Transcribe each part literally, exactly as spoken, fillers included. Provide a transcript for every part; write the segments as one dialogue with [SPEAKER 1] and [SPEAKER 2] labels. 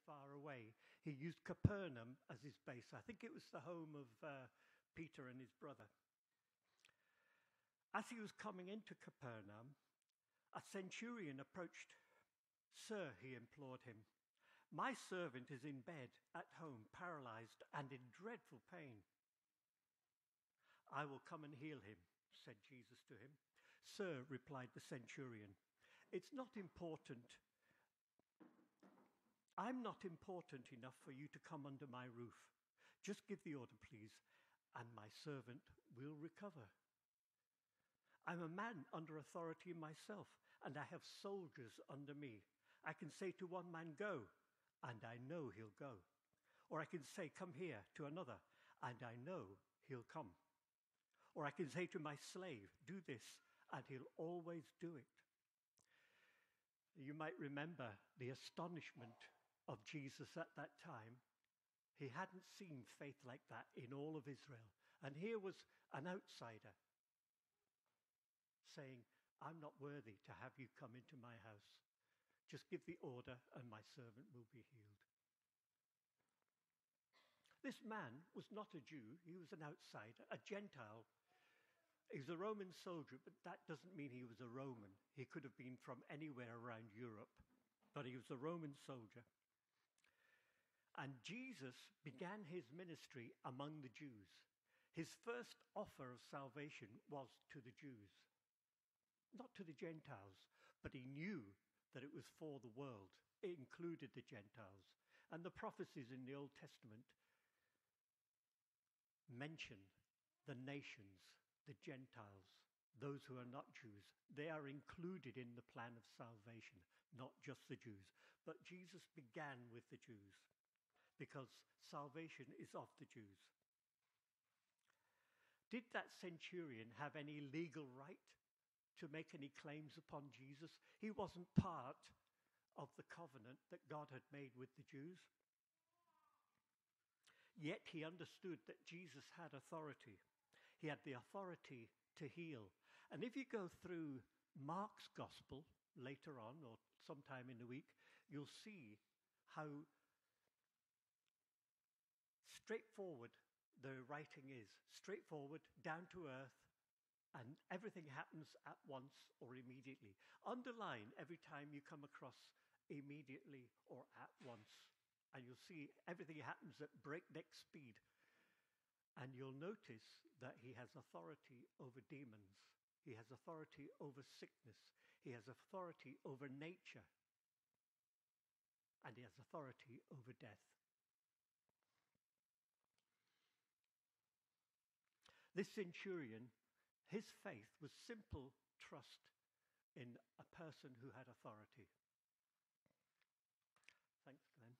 [SPEAKER 1] far away. He used Capernaum as his base. I think it was the home of uh, Peter and his brother. As he was coming into Capernaum, a centurion approached. "Sir," he implored him, "my servant is in bed at home, paralyzed and in dreadful pain." "I will come and heal him," said Jesus to him. "Sir," replied the centurion, "it's not important. I'm not important enough for you to come under my roof. Just give the order, please, and my servant will recover. I'm a man under authority myself, and I have soldiers under me. I can say to one man, 'Go,' and I know he'll go. Or I can say, 'Come here,' to another, and I know he'll come. Or I can say to my slave, 'Do this,' and he'll always do it." You might remember the astonishment of Jesus at that time. He hadn't seen faith like that in all of Israel. And here was an outsider saying, "I'm not worthy to have you come into my house. Just give the order and my servant will be healed." This man was not a Jew. He was an outsider, a Gentile. He was a Roman soldier, but that doesn't mean he was a Roman. He could have been from anywhere around Europe, but he was a Roman soldier. And Jesus began his ministry among the Jews. His first offer of salvation was to the Jews, not to the Gentiles, but he knew that it was for the world. It included the Gentiles. And the prophecies in the Old Testament mention the nations, the Gentiles, those who are not Jews. They are included in the plan of salvation, not just the Jews. But Jesus began with the Jews because salvation is of the Jews. Did that centurion have any legal right to make any claims upon Jesus? He wasn't part of the covenant that God had made with the Jews. Yet he understood that Jesus had authority. He had the authority to heal. And if you go through Mark's gospel later on, or sometime in the week, you'll see how straightforward the writing is. Straightforward, down to earth, and everything happens at once or immediately. Underline every time you come across immediately or at once. And you'll see everything happens at breakneck speed. And you'll notice that he has authority over demons. He has authority over sickness. He has authority over nature. And he has authority over death. This centurion, his faith was simple trust in a person who had authority. Thanks, Glenn.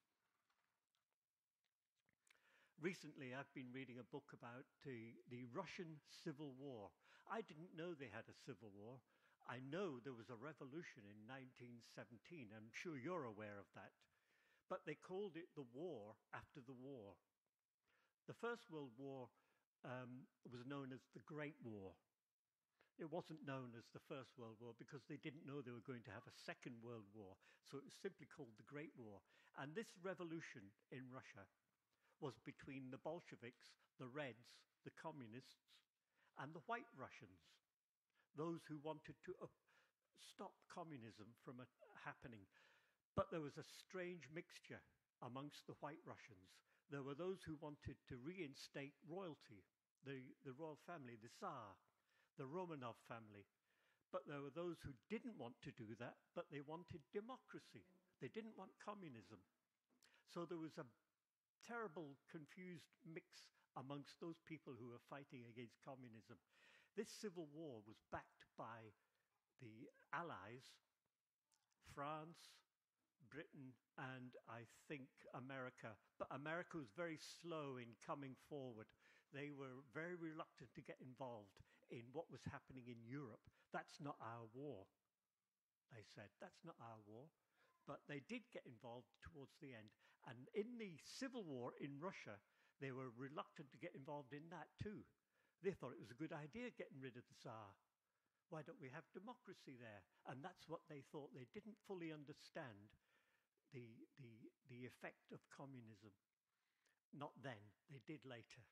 [SPEAKER 1] Recently, I've been reading a book about the, the Russian Civil War. I didn't know they had a civil war. I know there was a revolution in nineteen seventeen. I'm sure you're aware of that. But they called it the war after the war. The First World War um, was known as the Great War. It wasn't known as the First World War because they didn't know they were going to have a Second World War. So it was simply called the Great War. And this revolution in Russia was between the Bolsheviks, the Reds, the Communists, and the White Russians, those who wanted to uh, stop communism from uh, happening. But there was a strange mixture amongst the White Russians. There were those who wanted to reinstate royalty, the, the royal family, the Tsar, the Romanov family. But there were those who didn't want to do that, but they wanted democracy. They didn't want communism. So there was a terrible, confused mix amongst those people who were fighting against communism. This civil war was backed by the Allies, France, Britain, and I think America. But America was very slow in coming forward. They were very reluctant to get involved in what was happening in Europe. That's not our war, they said. That's not our war. But they did get involved towards the end. And in the civil war in Russia, they were reluctant to get involved in that too. They thought it was a good idea getting rid of the Tsar. Why don't we have democracy there? And that's what they thought. They didn't fully understand the, the, the effect of communism. Not then, they did later.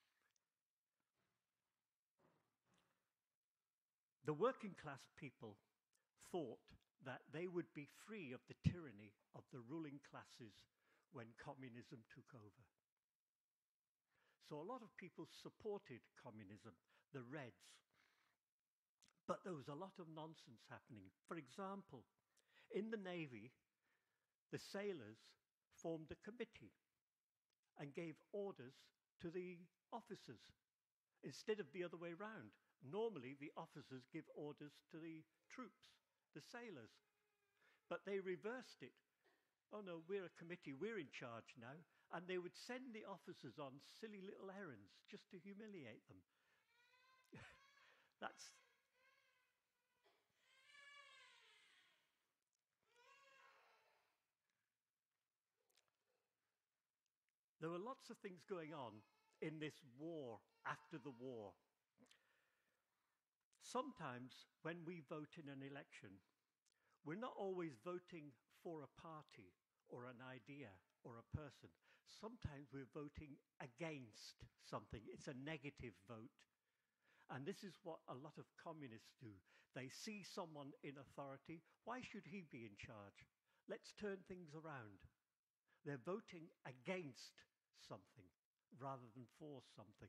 [SPEAKER 1] The working class people thought that they would be free of the tyranny of the ruling classes when communism took over. So a lot of people supported communism, the Reds. But there was a lot of nonsense happening. For example, in the Navy, the sailors formed a committee and gave orders to the officers instead of the other way round. Normally, the officers give orders to the troops, the sailors. But they reversed it. Oh no, we're a committee, we're in charge now. And they would send the officers on silly little errands just to humiliate them. That's... There were lots of things going on in this war, after the war. Sometimes when we vote in an election, we're not always voting for a party or an idea or a person. Sometimes we're voting against something. It's a negative vote. And this is what a lot of communists do. They see someone in authority. Why should he be in charge? Let's turn things around. They're voting against something rather than for something.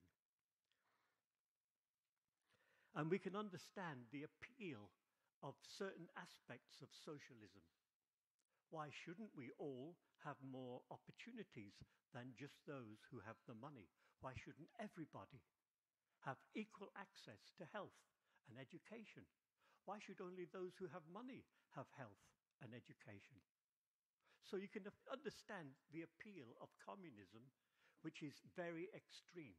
[SPEAKER 1] And we can understand the appeal of certain aspects of socialism. Why shouldn't we all have more opportunities than just those who have the money? Why shouldn't everybody have equal access to health and education? Why should only those who have money have health and education? So you can understand the appeal of communism, which is very extreme.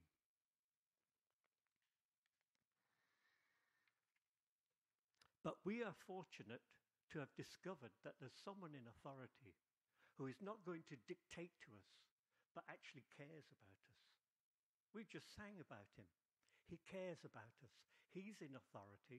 [SPEAKER 1] But we are fortunate to have discovered that there's someone in authority who is not going to dictate to us, but actually cares about us. We've just sang about him. He cares about us. He's in authority.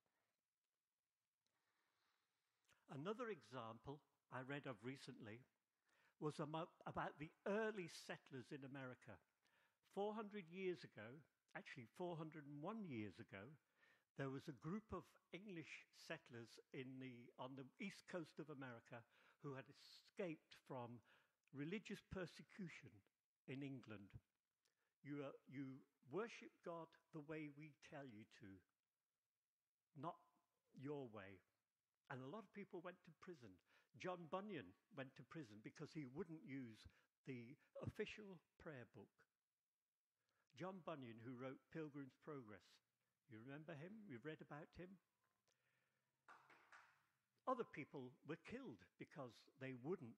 [SPEAKER 1] Another example I read of recently was about, about the early settlers in America. four hundred years ago, actually four hundred one years ago, there was a group of English settlers in the, on the east coast of America who had escaped from religious persecution in England. You, uh, you worship God the way we tell you to, not your way. And a lot of people went to prison. John Bunyan went to prison because he wouldn't use the official prayer book. John Bunyan, who wrote Pilgrim's Progress. You remember him? You've read about him? Other people were killed because they wouldn't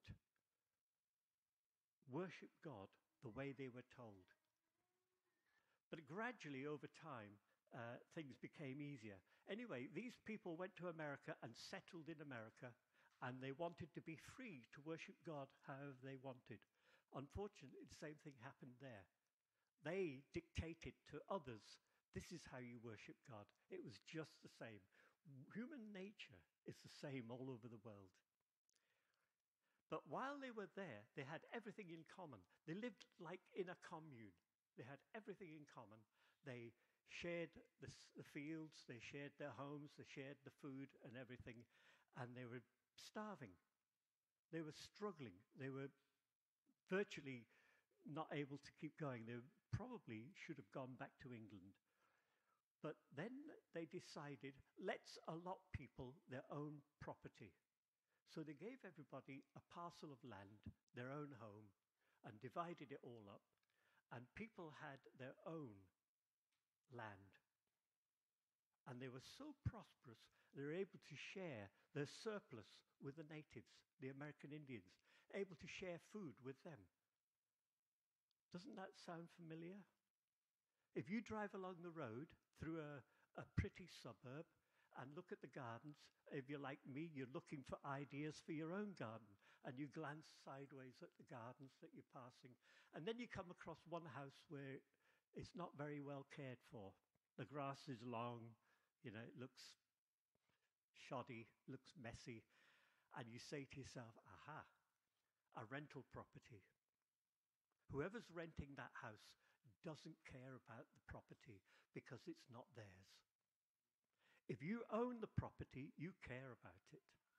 [SPEAKER 1] worship God the way they were told. But gradually, over time, uh, things became easier. Anyway, these people went to America and settled in America, and they wanted to be free to worship God however they wanted. Unfortunately, the same thing happened there. They dictated to others, this is how you worship God. It was just the same. Human nature is the same all over the world. But while they were there, they had everything in common. They lived like in a commune. They had everything in common. They shared the, the fields, they shared their homes, they shared the food and everything, and they were starving. They were struggling. They were virtually not able to keep going. They probably should have gone back to England. But then they decided, let's allot people their own property. So they gave everybody a parcel of land, their own home, and divided it all up. And people had their own land. And they were so prosperous, they were able to share their surplus with the natives, the American Indians, able to share food with them. Doesn't that sound familiar? If you drive along the road through a, a pretty suburb and look at the gardens, if you're like me, you're looking for ideas for your own garden, and you glance sideways at the gardens that you're passing, and then you come across one house where it's not very well cared for. The grass is long, you know, it looks shoddy, looks messy, and you say to yourself, aha, a rental property. Whoever's renting that house doesn't care about the property because it's not theirs. If you own the property, you care about it.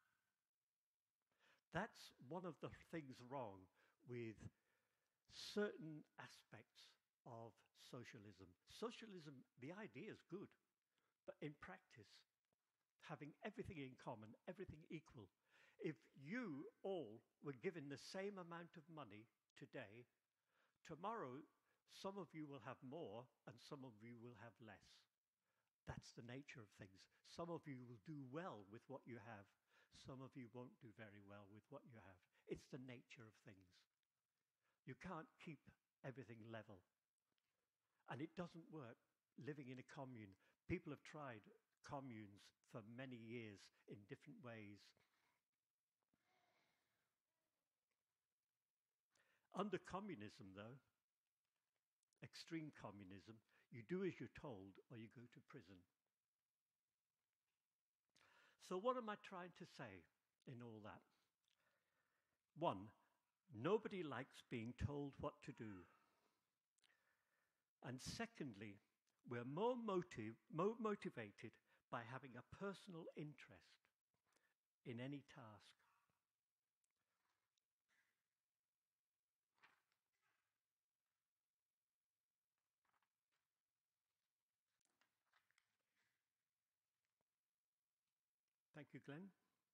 [SPEAKER 1] That's one of the things wrong with certain aspects of socialism. Socialism, the idea is good, but in practice, having everything in common, everything equal. If you all were given the same amount of money today, tomorrow some of you will have more and some of you will have less. That's the nature of things. Some of you will do well with what you have. Some of you won't do very well with what you have. It's the nature of things. You can't keep everything level. And it doesn't work living in a commune. People have tried communes for many years in different ways. Under communism, though, extreme communism, you do as you're told or you go to prison. So what am I trying to say in all that? One, nobody likes being told what to do. And secondly, we're more motiv- more motivated by having a personal interest in any task. Thank you, Glenn.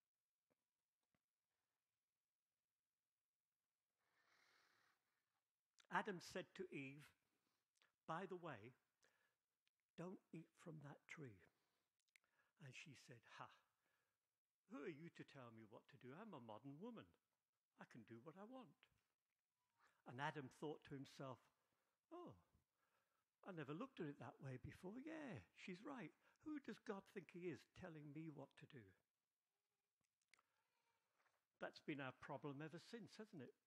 [SPEAKER 1] Adam said to Eve, by the way, don't eat from that tree. And she said, ha, who are you to tell me what to do? I'm a modern woman. I can do what I want. And Adam thought to himself, oh, I never looked at it that way before. Yeah, she's right. Who does God think he is telling me what to do? That's been our problem ever since, hasn't it?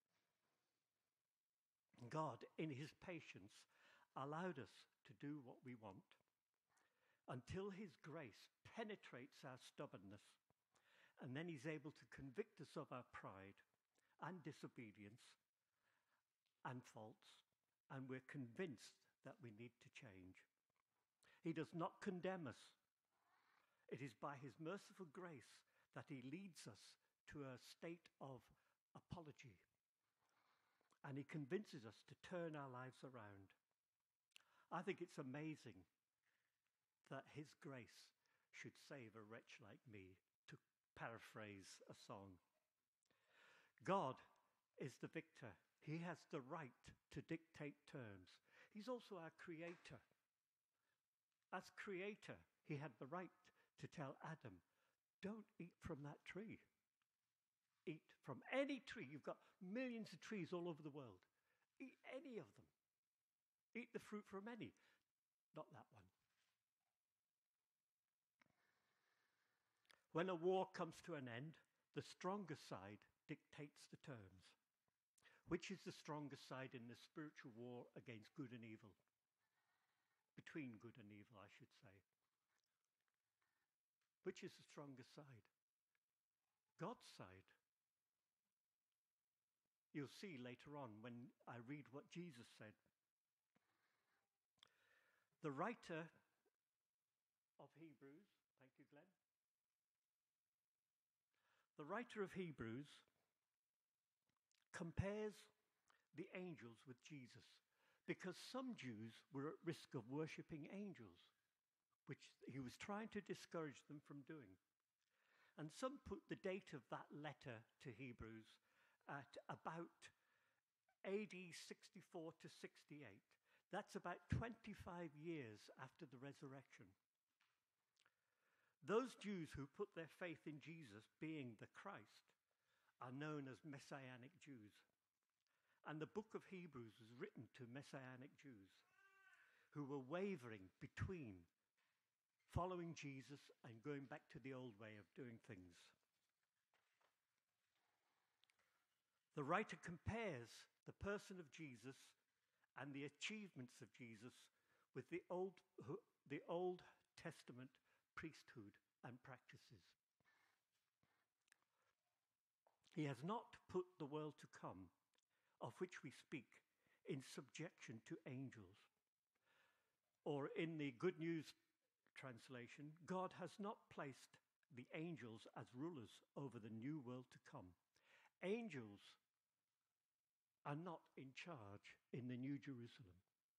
[SPEAKER 1] God, in his patience, allowed us to do what we want until his grace penetrates our stubbornness, and then he's able to convict us of our pride and disobedience and faults, and we're convinced that we need to change. He does not condemn us. It is by his merciful grace that he leads us to a state of apology, and he convinces us to turn our lives around. I think it's amazing that his grace should save a wretch like me, to paraphrase a song. God is the victor. He has the right to dictate terms. He's also our creator. As creator, he had the right to tell Adam, don't eat from that tree. Eat from any tree. You've got millions of trees all over the world. Eat any of them. Eat the fruit from any. Not that one. When a war comes to an end, the stronger side dictates the terms. Which is the stronger side in the spiritual war against good and evil? Between good and evil, I should say. Which is the stronger side? God's side. You'll see later on when I read what Jesus said. The writer of Hebrews, thank you, Glenn. The writer of Hebrews compares the angels with Jesus because some Jews were at risk of worshipping angels, which he was trying to discourage them from doing. And some put the date of that letter to Hebrews at about A D sixty-four to sixty-eight. That's about twenty-five years after the resurrection. Those Jews who put their faith in Jesus being the Christ are known as Messianic Jews. And the book of Hebrews was written to Messianic Jews who were wavering between following Jesus and going back to the old way of doing things. The writer compares the person of Jesus and the achievements of Jesus with the Old, the Old Testament priesthood and practices. He has not put the world to come, of which we speak, in subjection to angels. Or in the Good News translation, God has not placed the angels as rulers over the new world to come. Angels are not in charge in the New Jerusalem.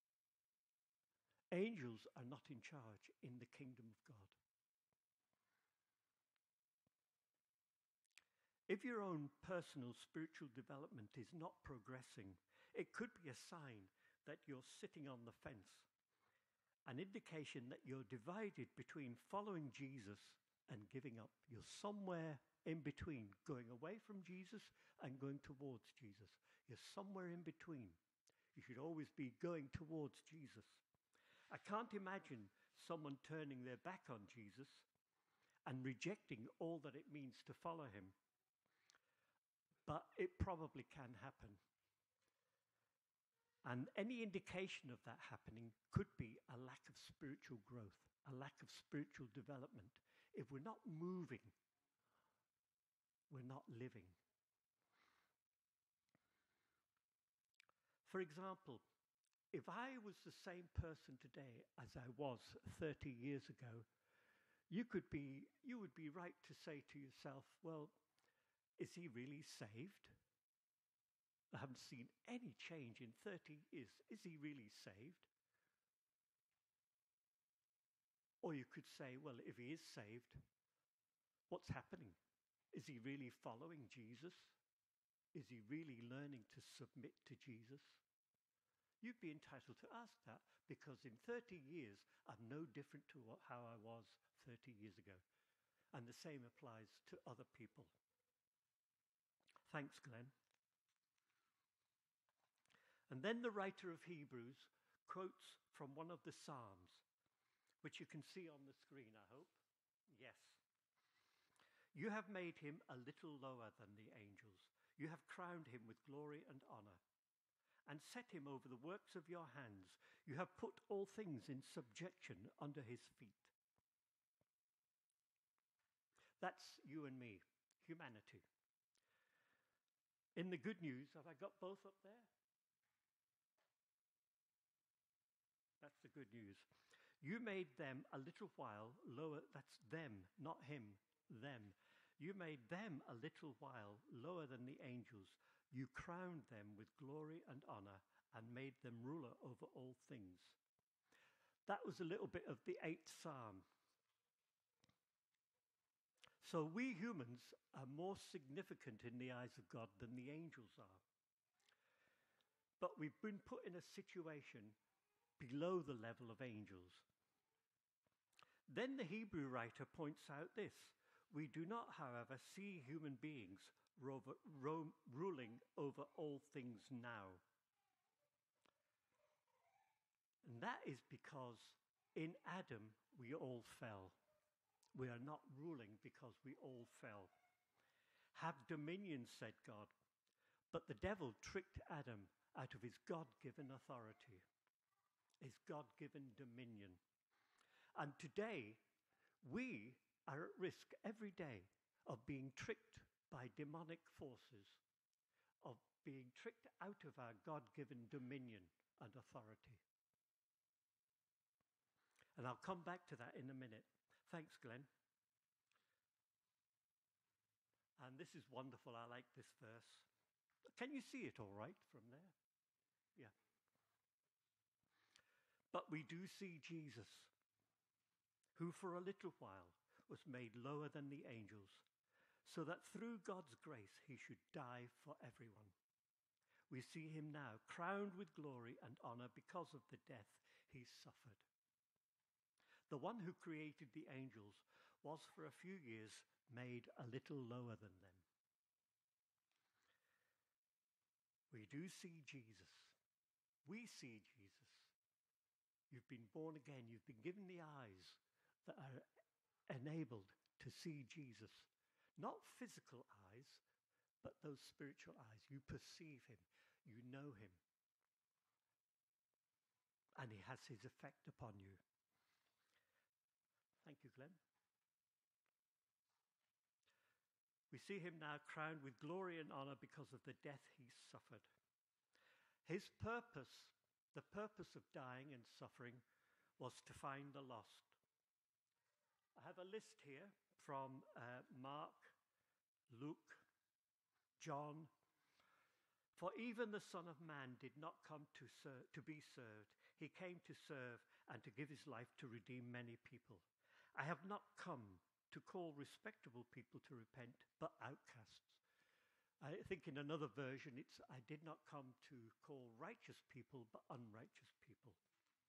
[SPEAKER 1] Angels are not in charge in the kingdom of God. If your own personal spiritual development is not progressing, it could be a sign that you're sitting on the fence, an indication that you're divided between following Jesus and giving up. You're somewhere in between, going away from Jesus and going towards Jesus. You're somewhere in between. You should always be going towards Jesus. I can't imagine someone turning their back on Jesus and rejecting all that it means to follow him. But it probably can happen. And any indication of that happening could be a lack of spiritual growth, a lack of spiritual development. If we're not moving, we're not living. For example, if I was the same person today as I was thirty years ago, you could be, you would be right to say to yourself, well, is he really saved? I haven't seen any change in thirty years. Is he really saved? Or you could say, well, if he is saved, what's happening? Is he really following Jesus? Is he really learning to submit to Jesus? You'd be entitled to ask that, because in thirty years, I'm no different to what, how I was thirty years ago. And the same applies to other people. Thanks, Glenn. And then the writer of Hebrews quotes from one of the Psalms, which you can see on the screen, I hope. Yes. You have made him a little lower than the angels. You have crowned him with glory and honor, and set him over the works of your hands. You have put all things in subjection under his feet. That's you and me, humanity. In the Good News, have I got both up there? That's the Good News. You made them a little while lower. That's them, not him, them. You made them a little while lower than the angels. You crowned them with glory and honor and made them ruler over all things. That was a little bit of the eighth Psalm. So we humans are more significant in the eyes of God than the angels are. But we've been put in a situation below the level of angels. Then the Hebrew writer points out this: we do not, however, see human beings rover, ro- ruling over all things now. And that is because in Adam we all fell. We are not ruling because we all fell. Have dominion, said God. But the devil tricked Adam out of his God-given authority, his God-given dominion. And today, we are at risk every day of being tricked by demonic forces, of being tricked out of our God-given dominion and authority. And I'll come back to that in a minute. Thanks, Glenn. And this is wonderful. I like this verse. Can you see it all right from there? Yeah. But we do see Jesus, who for a little while was made lower than the angels, so that through God's grace he should die for everyone. We see him now crowned with glory and honor because of the death he suffered. The one who created the angels was for a few years made a little lower than them. We do see Jesus. We see Jesus. You've been born again. You've been given the eyes that are enabled to see Jesus. Not physical eyes, but those spiritual eyes. You perceive him. You know him. And he has his effect upon you. Thank you, Glenn. We see him now crowned with glory and honor because of the death he suffered. His purpose, the purpose of dying and suffering, was to find the lost. I have a list here from uh, Mark, Luke, John. For even the Son of Man did not come to, ser- to be served. He came to serve and to give his life to redeem many people. I have not come to call respectable people to repent, but outcasts. I think in another version, it's, I did not come to call righteous people, but unrighteous people.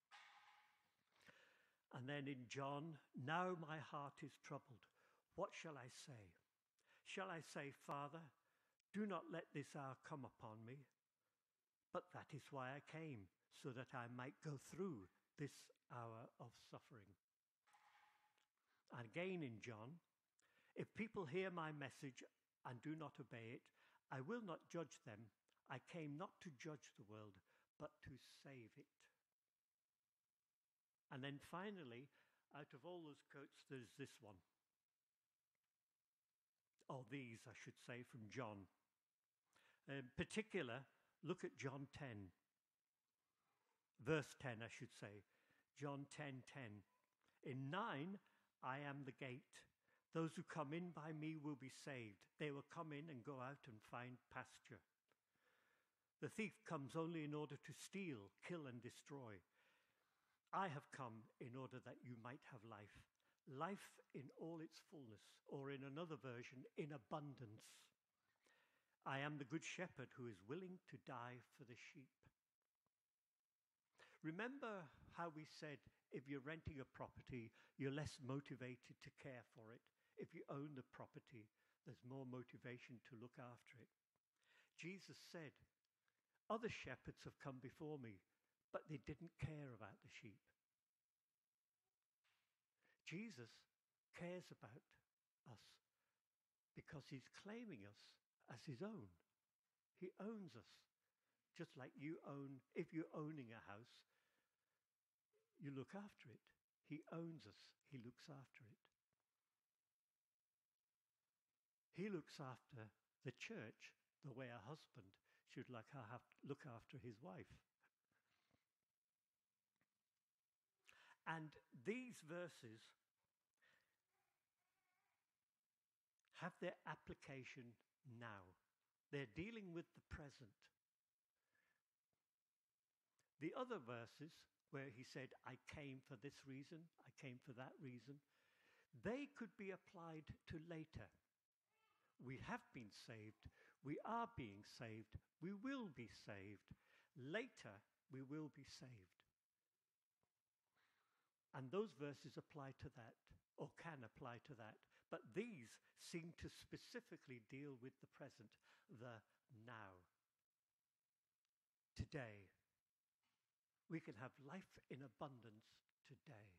[SPEAKER 1] And then in John, now my heart is troubled. What shall I say? Shall I say, Father, do not let this hour come upon me? But that is why I came, so that I might go through this hour of suffering. And again in John, if people hear my message and do not obey it, I will not judge them. I came not to judge the world, but to save it. And then finally, out of all those quotes, there's this one. Or these, I should say, from John. In particular, look at John ten. Verse ten, I should say. John ten ten. In nine, I am the gate. Those who come in by me will be saved. They will come in and go out and find pasture. The thief comes only in order to steal, kill, and destroy. I have come in order that you might have life. Life in all its fullness, or in another version, in abundance. I am the good shepherd who is willing to die for the sheep. Remember how we said if you're renting a property, you're less motivated to care for it. If you own the property, there's more motivation to look after it. Jesus said, other shepherds have come before me, but they didn't care about the sheep. Jesus cares about us because he's claiming us as his own. He owns us, just like you own, if you're owning a house, you look after it. He owns us. He looks after it. He looks after the church the way a husband should like have, look after his wife. And these verses have their application now. They're dealing with the present. The other verses where he said, I came for this reason, I came for that reason, they could be applied to later. We have been saved. We are being saved. We will be saved. Later, we will be saved. And those verses apply to that, or can apply to that. But these seem to specifically deal with the present, the now. Today. We can have life in abundance today.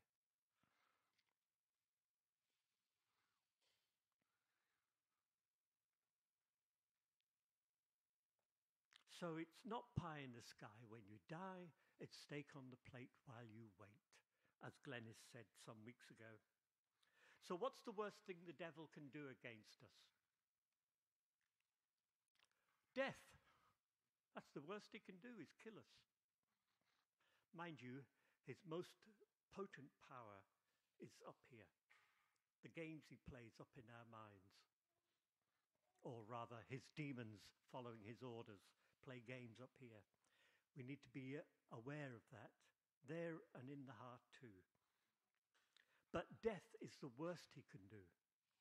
[SPEAKER 1] So it's not pie in the sky when you die, it's steak on the plate while you wait, as Glennis said some weeks ago. So what's the worst thing the devil can do against us? Death. That's the worst he can do, is kill us. Mind you, his most potent power is up here. The games he plays up in our minds. Or rather, his demons following his orders play games up here. We need to be aware of that, there and in the heart too. But death is the worst he can do.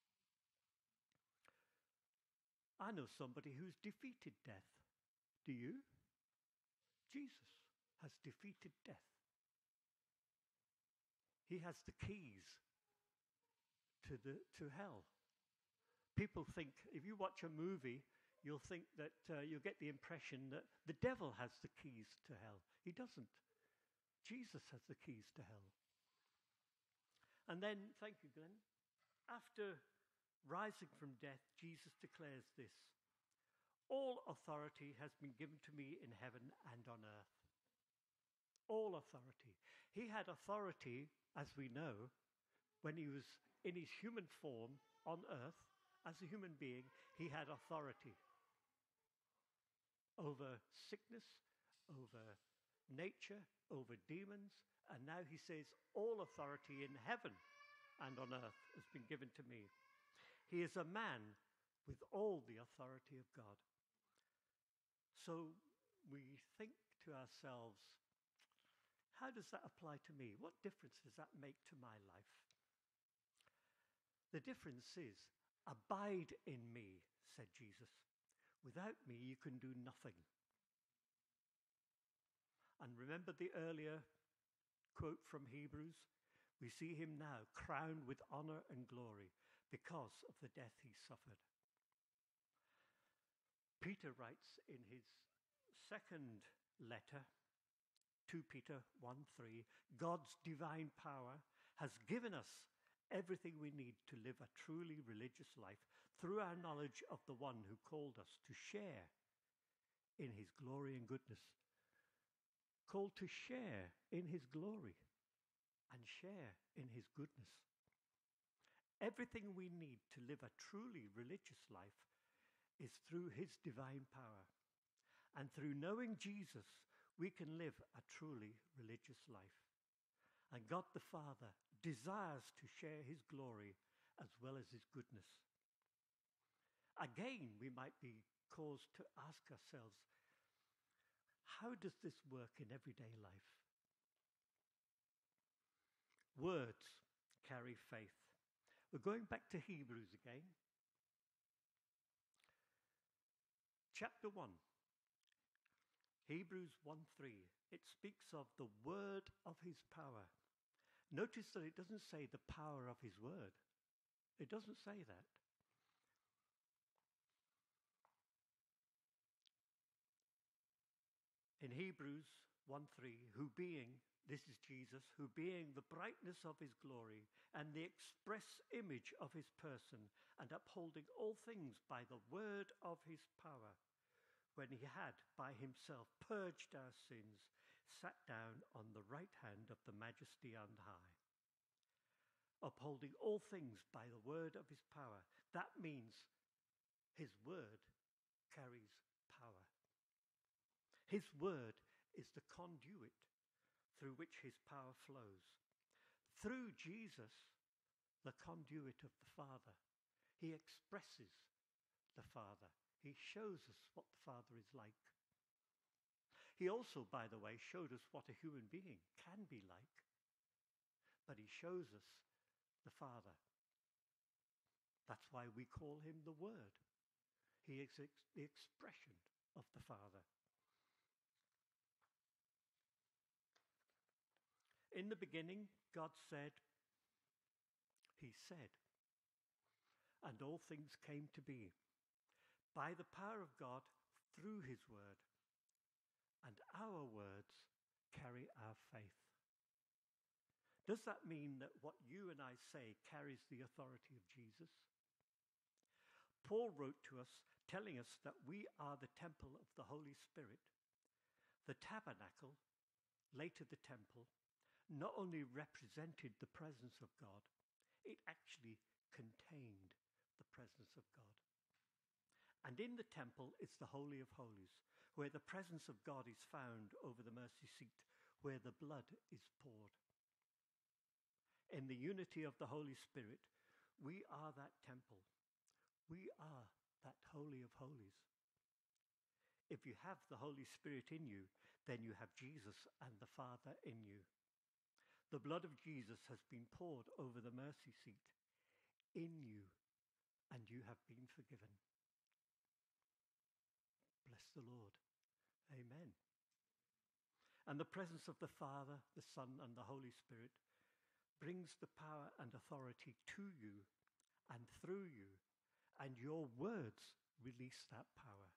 [SPEAKER 1] I know somebody who's defeated death. Do you? Jesus has defeated death. He has the keys to the to hell. People think, if you watch a movie, you'll think that uh, you'll get the impression that the devil has the keys to hell. He doesn't. Jesus has the keys to hell. And then, thank you, Glenn, after rising from death, Jesus declares this: all authority has been given to me in heaven and on earth. All authority. He had authority, as we know, when he was in his human form on earth as a human being, he had authority over sickness, over nature, over demons, and now he says, all authority in heaven and on earth has been given to me. He is a man with all the authority of God. So we think to ourselves, how does that apply to me? What difference does that make to my life? The difference is, abide in me, said Jesus. Without me, you can do nothing. And remember the earlier quote from Hebrews? We see him now crowned with honor and glory because of the death he suffered. Peter writes in his second letter, Second Peter one three, God's divine power has given us everything we need to live a truly religious life through our knowledge of the one who called us to share in his glory and goodness. Called to share in his glory and share in his goodness. Everything we need to live a truly religious life is through his divine power. And through knowing Jesus, we can live a truly religious life. And God the Father desires to share his glory as well as his goodness. Again, we might be caused to ask ourselves, how does this work in everyday life? Words carry faith. We're going back to Hebrews again. Chapter one. Hebrews one three. It speaks of the word of his power. Notice that it doesn't say the power of his word. It doesn't say that. In Hebrews one three, who being, this is Jesus, who being the brightness of his glory and the express image of his person, and upholding all things by the word of his power, when he had by himself purged our sins, sat down on the right hand of the majesty on high. Upholding all things by the word of his power. That means his word carries power. His word is the conduit through which his power flows. Through Jesus, the conduit of the Father, he expresses the Father. He shows us what the Father is like. He also, by the way, showed us what a human being can be like. But he shows us the Father. That's why we call him the Word. He is ex- the expression of the Father. In the beginning, God said, he said, and all things came to be by the power of God through his word, and our words carry our faith. Does that mean that what you and I say carries the authority of Jesus? Paul wrote to us telling us that we are the temple of the Holy Spirit. The tabernacle, later the temple, not only represented the presence of God, it actually contained the presence of God. And in the temple is the Holy of Holies, where the presence of God is found over the mercy seat, where the blood is poured. In the unity of the Holy Spirit, we are that temple. We are that Holy of Holies. If you have the Holy Spirit in you, then you have Jesus and the Father in you. The blood of Jesus has been poured over the mercy seat in you, and you have been forgiven. Bless the Lord. Amen. And the presence of the Father, the Son, and the Holy Spirit brings the power and authority to you and through you, and your words release that power.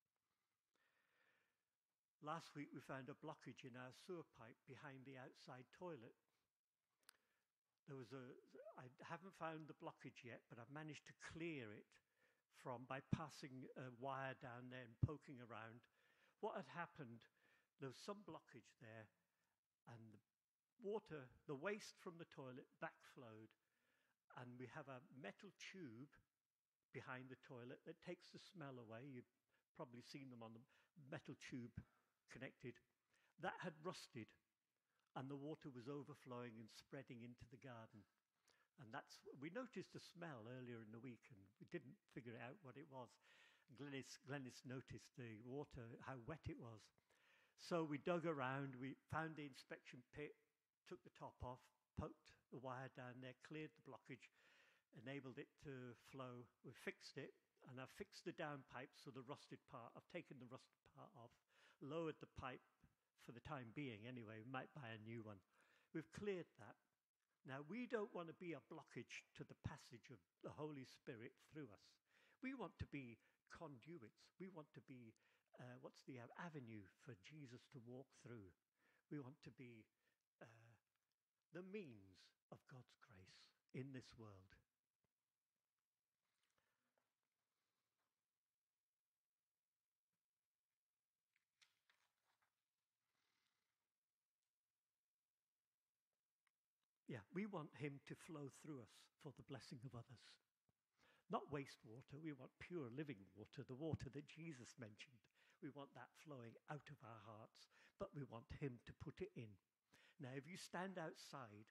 [SPEAKER 1] Last week we found a blockage in our sewer pipe behind the outside toilet. There was a, I haven't found the blockage yet, but I've managed to clear it from by passing a wire down there and poking around. What had happened, there was some blockage there, and the water, the waste from the toilet backflowed, and we have a metal tube behind the toilet that takes the smell away. You've probably seen them on the metal tube connected. That had rusted, and the water was overflowing and spreading into the garden. And that's, we noticed a smell earlier in the week, and we didn't figure out what it was. Glennis, Glennis noticed the water, how wet it was. So we dug around, we found the inspection pit, took the top off, poked the wire down there, cleared the blockage, enabled it to flow. We fixed it, and I've fixed the downpipe, so the rusted part, I've taken the rusted part off, lowered the pipe for the time being anyway. We might buy a new one. We've cleared that. Now, we don't want to be a blockage to the passage of the Holy Spirit through us. We want to be conduits. We want to be, uh, what's the uh, avenue for Jesus to walk through. We want to be uh, the means of God's grace in this world. Yeah, we want him to flow through us for the blessing of others. Not wastewater, we want pure living water, the water that Jesus mentioned. We want that flowing out of our hearts, but we want him to put it in. Now, if you stand outside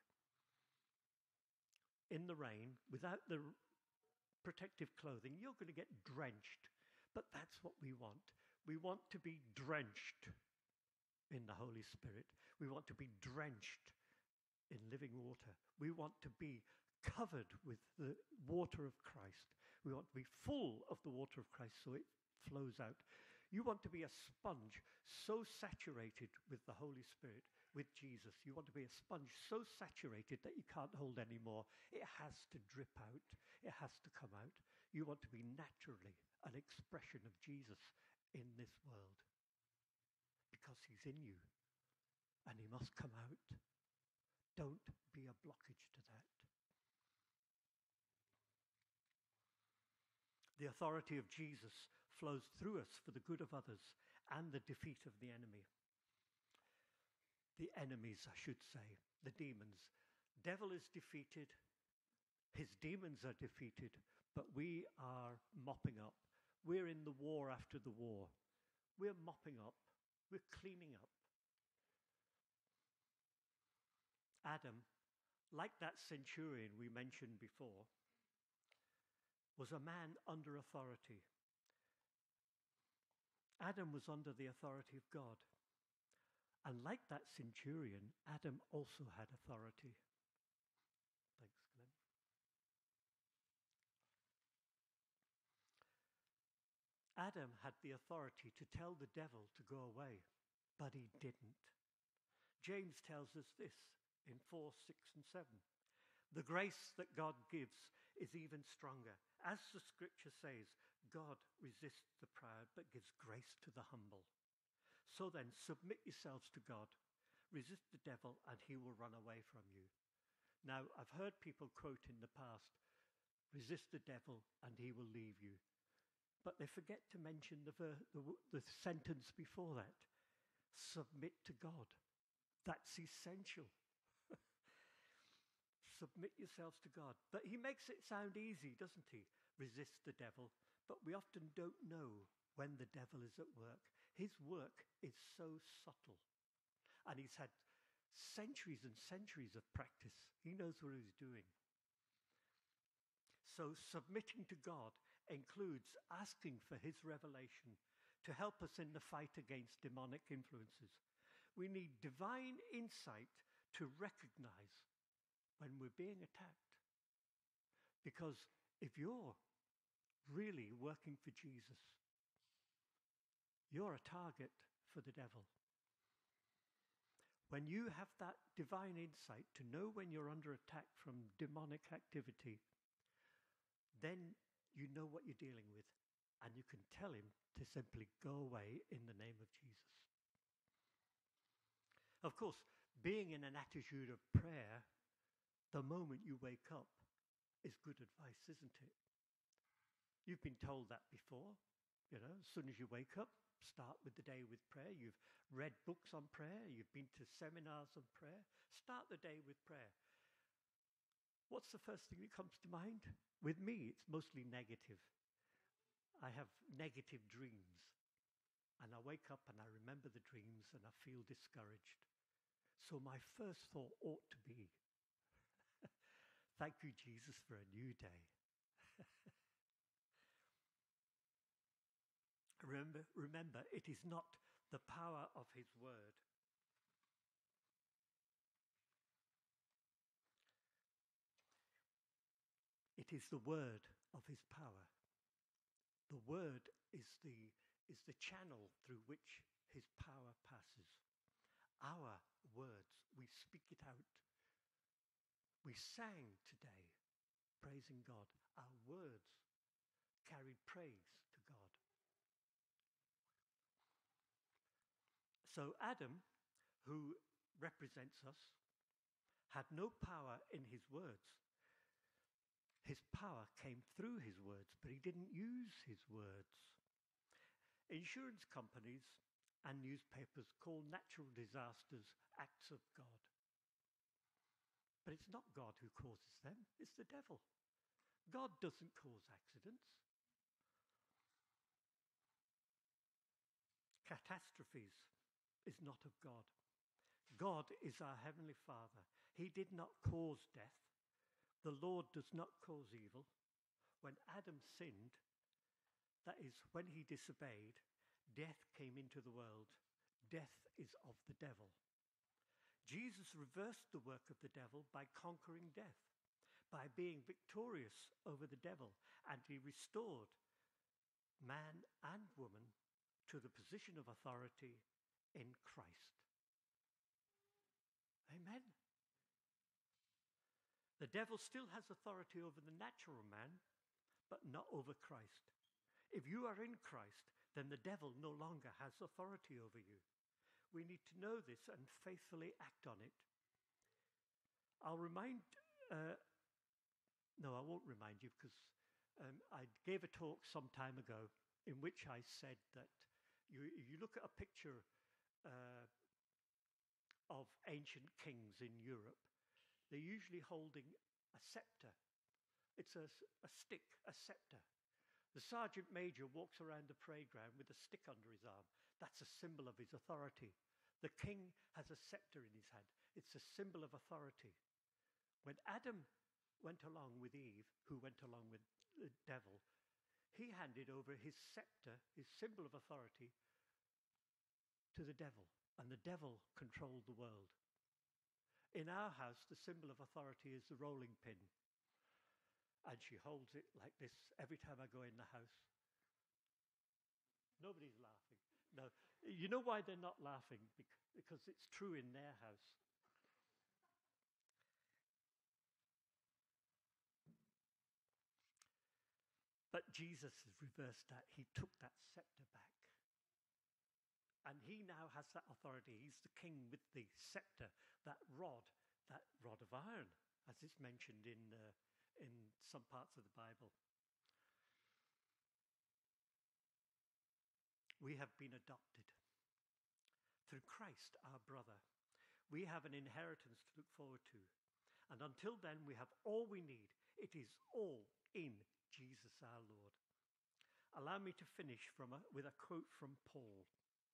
[SPEAKER 1] in the rain without the protective clothing, you're going to get drenched. But that's what we want. We want to be drenched in the Holy Spirit. We want to be drenched in living water. We want to be covered with the water of Christ. We want to be full of the water of Christ so it flows out. You want to be a sponge so saturated with the Holy Spirit, with Jesus. You want to be a sponge so saturated that you can't hold anymore. It has to drip out. It has to come out. You want to be naturally an expression of Jesus in this world because he's in you and he must come out. Don't be a blockage to that. The authority of Jesus flows through us for the good of others and the defeat of the enemy. The enemies, I should say, the demons. Devil is defeated. His demons are defeated, but we are mopping up. We're in the war after the war. We're mopping up. We're cleaning up. Adam, like that centurion we mentioned before, was a man under authority. Adam was under the authority of God. And like that centurion, Adam also had authority. Thanks, Glenn. Adam had the authority to tell the devil to go away, but he didn't. James tells us this in four, six, and seven. The grace that God gives is even stronger. As the scripture says, God resists the proud but gives grace to the humble. So then, submit yourselves to God. Resist the devil and he will run away from you. Now, I've heard people quote in the past, resist the devil and he will leave you. But they forget to mention the, ver- the, the sentence before that. Submit to God. That's essential. Submit yourselves to God. But he makes it sound easy, doesn't he? Resist the devil. But we often don't know when the devil is at work. His work is so subtle. And he's had centuries and centuries of practice. He knows what he's doing. So submitting to God includes asking for his revelation to help us in the fight against demonic influences. We need divine insight to recognize when we're being attacked. Because if you're really working for Jesus, you're a target for the devil. When you have that divine insight to know when you're under attack from demonic activity, then you know what you're dealing with, and you can tell him to simply go away in the name of Jesus. Of course, being in an attitude of prayer the moment you wake up is good advice, isn't it? You've been told that before. You know, as soon as you wake up, start with the day with prayer. You've read books on prayer. You've been to seminars on prayer. Start the day with prayer. What's the first thing that comes to mind? With me, it's mostly negative. I have negative dreams. And I wake up and I remember the dreams and I feel discouraged. So my first thought ought to be, thank you, Jesus, for a new day. remember, remember, it is not the power of his word. It is the word of his power. The word is the, is the channel through which his power passes. Our words, we speak it out. We sang today, praising God. Our words carried praise to God. So Adam, who represents us, had no power in his words. His power came through his words, but he didn't use his words. Insurance companies and newspapers call natural disasters acts of God. But it's not God who causes them, it's the devil. God doesn't cause accidents. Catastrophes is not of God. God is our Heavenly Father. He did not cause death. The Lord does not cause evil. When Adam sinned, that is, when he disobeyed, death came into the world. Death is of the devil. Jesus reversed the work of the devil by conquering death, by being victorious over the devil, and he restored man and woman to the position of authority in Christ. Amen. The devil still has authority over the natural man, but not over Christ. If you are in Christ, then the devil no longer has authority over you. We need to know this and faithfully act on it. I'll remind, uh, no, I won't remind you, because um, I gave a talk some time ago in which I said that you, you look at a picture uh, of ancient kings in Europe, they're usually holding a scepter. It's a, a stick, a scepter. The sergeant major walks around the parade ground with a stick under his arm. That's a symbol of his authority. The king has a scepter in his hand. It's a symbol of authority. When Adam went along with Eve, who went along with the devil, he handed over his scepter, his symbol of authority, to the devil. And the devil controlled the world. In our house, the symbol of authority is the rolling pin. And she holds it like this every time I go in the house. Nobody's laughing. No. You know why they're not laughing? Because it's true in their house. But Jesus has reversed that. He took that scepter back. And he now has that authority. He's the king with the scepter, that rod, that rod of iron, as it's mentioned in, uh, in some parts of the Bible. We have been adopted through Christ, our brother. We have an inheritance to look forward to. And until then, we have all we need. It is all in Jesus, our Lord. Allow me to finish from a, with a quote from Paul.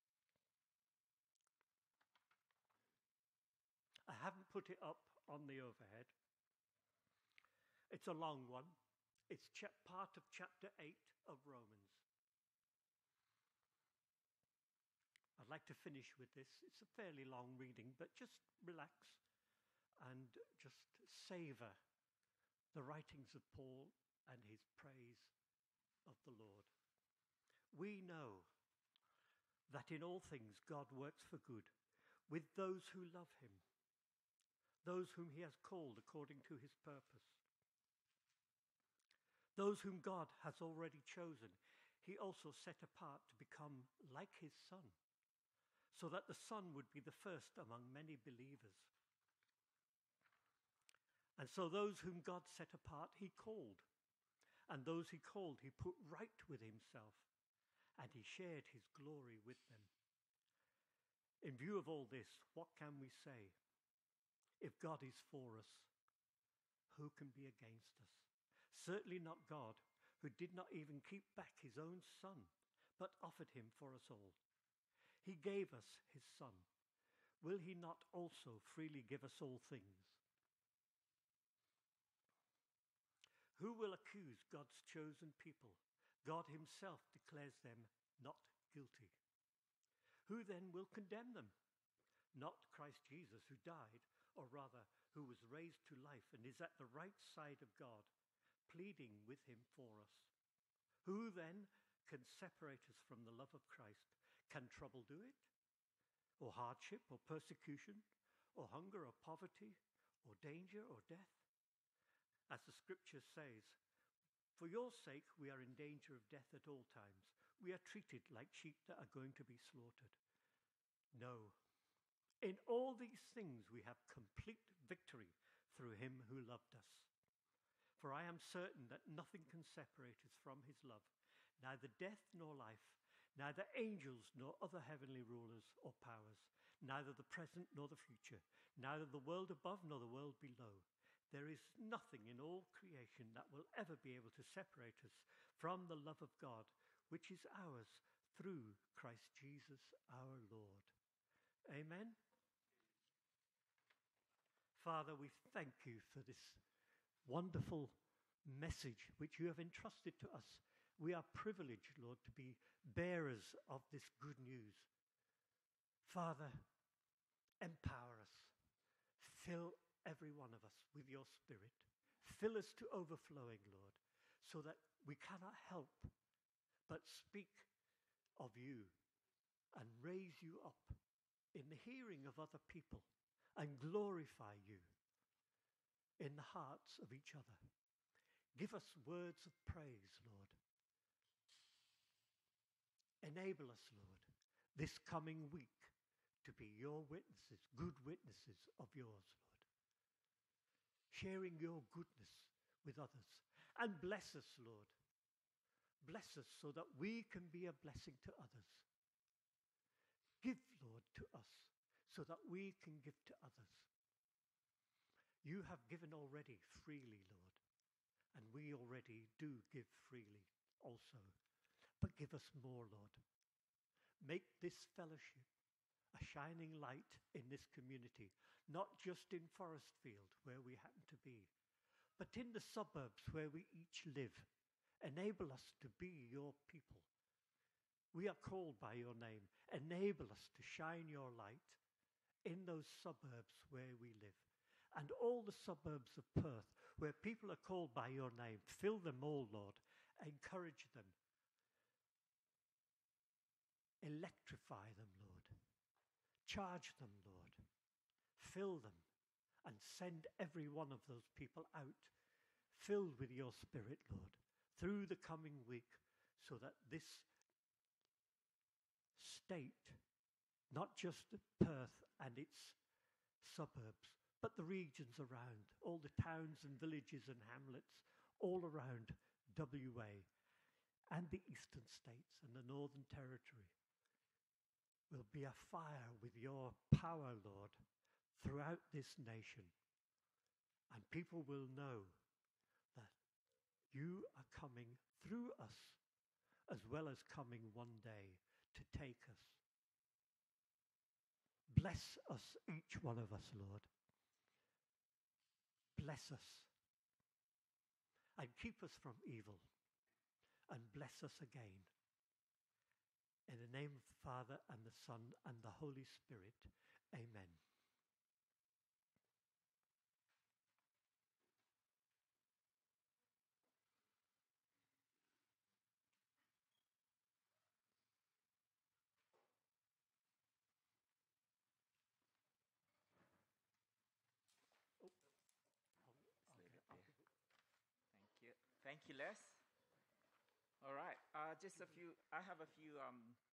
[SPEAKER 1] I haven't put it up on the overhead. It's a long one. It's ch- part of chapter eight of Romans. I'd like to finish with this. It's a fairly long reading, but just relax and just savor the writings of Paul and his praise of the Lord. We know that in all things God works for good with those who love him, those whom he has called according to his purpose. Those whom God has already chosen, he also set apart to become like his Son, so that the Son would be the first among many believers. And so those whom God set apart, he called. And those he called, he put right with himself. And he shared his glory with them. In view of all this, what can we say? If God is for us, who can be against us? Certainly not God, who did not even keep back his own Son, but offered him for us all. He gave us his Son. Will he not also freely give us all things? Who will accuse God's chosen people? God himself declares them not guilty. Who then will condemn them? Not Christ Jesus, who died, or rather, who was raised to life and is at the right side of God, pleading with him for us. Who then can separate us from the love of Christ? Can trouble do it? Or hardship, or persecution, or hunger, or poverty, or danger, or death? As the scripture says, for your sake we are in danger of death at all times. We are treated like sheep that are going to be slaughtered. No. In all these things we have complete victory through him who loved us. For I am certain that nothing can separate us from his love, neither death nor life, neither angels nor other heavenly rulers or powers, neither the present nor the future, neither the world above nor the world below. There is nothing in all creation that will ever be able to separate us from the love of God, which is ours through Christ Jesus our Lord. Amen. Father, we thank you for this wonderful message which you have entrusted to us. We are privileged, Lord, to be bearers of this good news. Father, empower us. Fill every one of us with your Spirit. Fill us to overflowing, Lord, so that we cannot help but speak of you and raise you up in the hearing of other people and glorify you in the hearts of each other. Give us words of praise, Lord. Enable us, Lord, this coming week to be your witnesses, good witnesses of yours, Lord. Sharing your goodness with others. And bless us, Lord. Bless us so that we can be a blessing to others. Give, Lord, to us so that we can give to others. You have given already freely, Lord, and we already do give freely also. But give us more, Lord. Make this fellowship a shining light in this community, not just in Forestfield, where we happen to be, but in the suburbs where we each live. Enable us to be your people. We are called by your name. Enable us to shine your light in those suburbs where we live. And all the suburbs of Perth, where people are called by your name, fill them all, Lord. Encourage them. Electrify them, Lord. Charge them, Lord. Fill them and send every one of those people out, filled with your Spirit, Lord, through the coming week, so that this state, not just Perth and its suburbs, but the regions around, all the towns and villages and hamlets all around W A and the eastern states and the Northern Territory, will be afire with your power, Lord, throughout this nation. And people will know that you are coming through us, as well as coming one day to take us. Bless us, each one of us, Lord. Bless us. And keep us from evil. And bless us again. In the name of the Father, and the Son, and the Holy Spirit. Amen.
[SPEAKER 2] Thank you, Les. All right, uh, just a few, I have a few um,